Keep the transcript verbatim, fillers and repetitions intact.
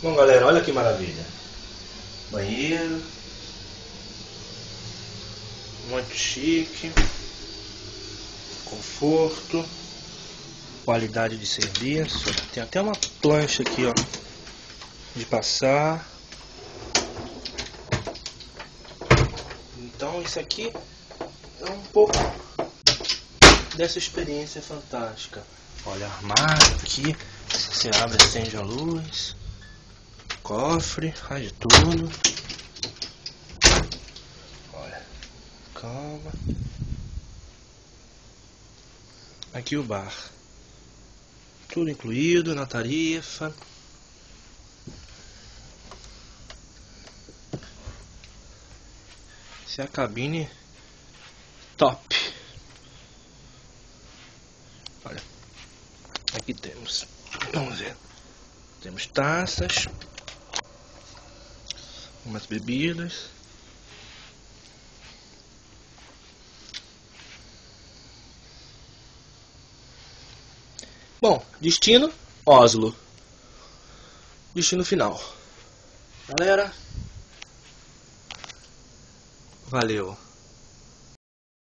Bom, galera, olha que maravilha. Banheiro. Muito chique. Conforto. Qualidade de serviço. Tem até uma plancha aqui, ó, de passar. Então isso aqui é um pouco dessa experiência fantástica. Olha, armário aqui. Você abre, acende a luz. Cofre, faz de tudo. Olha, cama. Aqui o bar. Tudo incluído na tarifa. Essa é a cabine top. Olha, aqui temos, vamos ver, temos taças, umas bebidas. Bom, destino Oslo. Destino final. Galera, valeu.